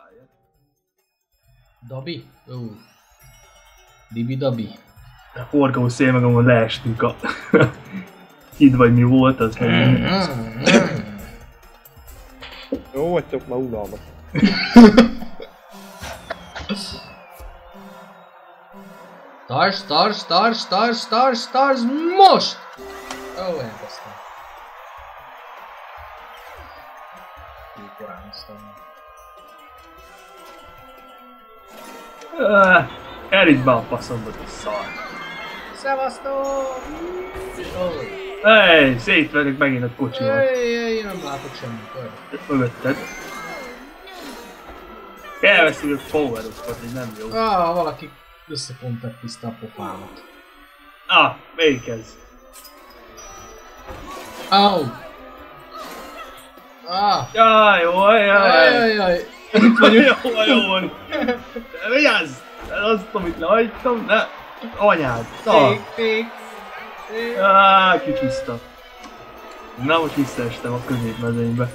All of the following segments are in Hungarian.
Dabi? Ó. Dibi-dabi. A forgó szél meg ahol leestünk a... Híd vagy mi volt, az meg... Jó vagytok, ma unalmas. Stars, most! Ó, elkezdtem. Korán aztán. Erik be a faszomba, a szar. Szevasztok! Hey, szétverjük megint a kocsimat. Én nem látok semmit. Mögötted. Elveszünk a power-okat, így nem jó. Valaki összekontaktizta a pofámat. Melyik ez? Jaj. Itt vagyunk. Jó. Vigyázz! Azt, amit lehagytam, de... Anyád, szar! Kicsúszta. Na most visszaestem a középmezőnybe.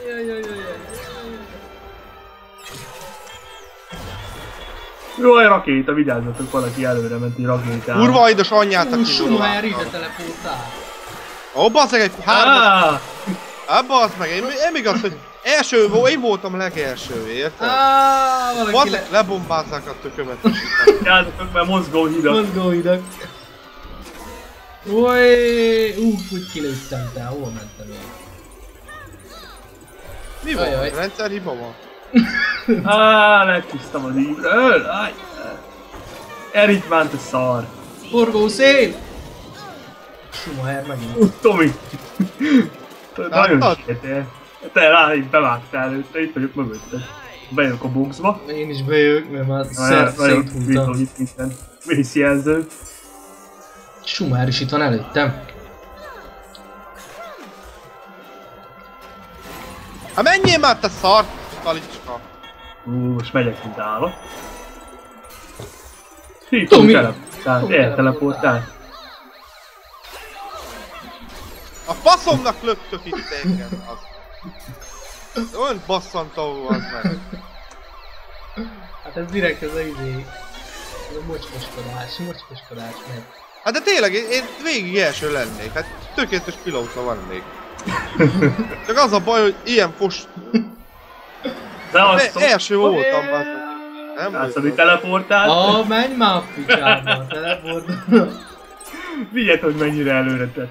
Jaj, rakéta, vigyázzatok, valaki előre ment egy rakétával. Kurva édes anyját, aki Schumacher ide teleportál. Ó, basszeg egy hármas. Bassz meg, én még azt, hogy én voltam legelső, érted? Valaki lebombázzák a tökömet. Játszok már mozgóhidak. Úgy kilőttem te, hol mentem én? Mi van? Rendszerhiba van? Megtisztam az ívről. Erik ment a szar. Forgó szél! Schumacher megint. Tomi! Nagyon sétél. Te ráig bevágtál előtte, itt vagyok mögötted. Bejövök a boxba. Én is bejövök, mert már széthúztam. Vészjelző. Schumacher is itt van előttem. Menjél már te szart, talicska! Most megyek, mint állat. Tomi! Elteleportál. A faszomnak löktök itt engem, az. Olyan basszantó az meg. Hát ez direkt ez a izé. Ez a mocskoskodás meg. Hát de tényleg, én végig első lennék, hát tökéletes pilóta vannék. Csak az a baj, hogy ilyen fos... Első voltam, basszak. Nem látszod, hogy teleportált? Menj már a picsába, teleportál. Vigyed, hogy mennyire előre tett.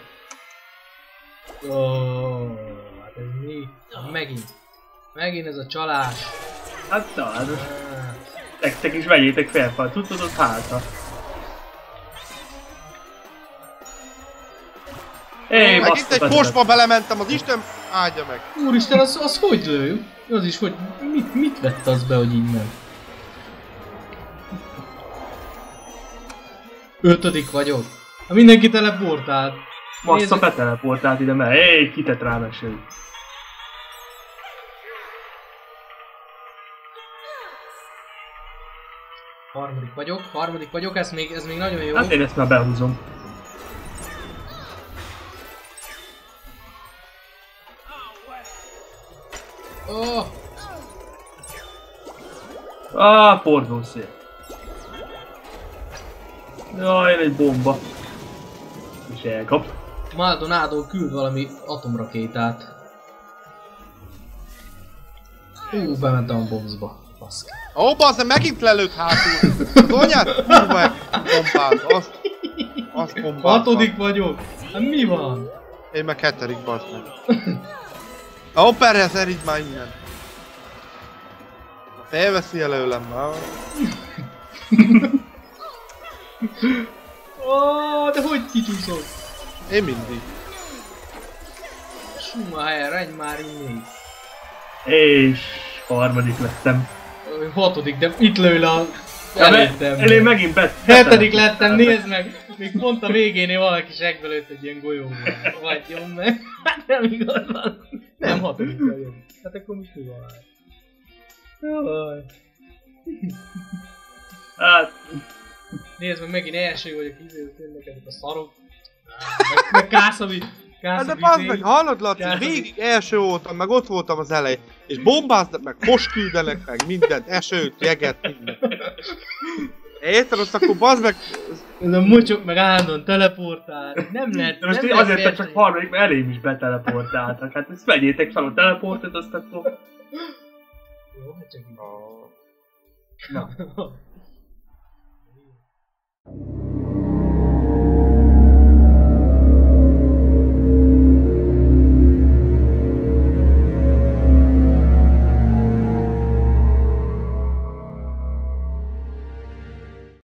Hát ez mi? Megint ez a csalás. Hát talán. Tektek is vegyétek fel, tudod, ott hátra. Megint egy fosba belementem, az Isten áldja meg. Úristen, az hogy lő? Az is, hogy mit vett az be, hogy így ment? 5. vagyok. Ha mindenki teleportált. Massza beteleportált ide, mert kitett rám esélyt. Harmadik vagyok, ez még nagyon jó. Hát én ezt már behúzom. Forgószél. Jaj, egy bomba. És elkap. Maldonado küld valami atomrakétát. Bementem a boxba. Baszki. Bazd, megint lelőtt hátul. Az anyát kurva bombáz. Azt bombáz. 6. vagyok. Hát mi van? Én meg 7. bazd meg. Perhez, erígy már innen. Elveszi előlem már. De hogy kicsúszol? Én mindig. Schumacher, menj már innét. És 3. lettem. 6. de itt lő le a... Előttem. Én megint 7. lettem, nézd meg! Még pont a végénél valaki seggbe lőtt egy ilyen golyóval. Vagyjon meg. Hát nem igaz van. Nem 6. vagyok. Hát akkor most mi van? Jaj. Hát... Nézd meg, megint első vagyok, izéltől neked a szarok. Meg Hát de bazd meg, hallod Laci, végig első voltam, meg ott voltam az elején, és bombáznak meg, küldenek meg, mindent, esőt, jeget, mindent. Érted, azt akkor bazd meg... Ez a mocsok meg állandóan teleportál, nem lehet... De most nem azért lehet csak harmadik, mert elém is beteleportáltak. Hát ezt vegyétek fel a teleportot, azt akkor... Jó, hát csak így. Na.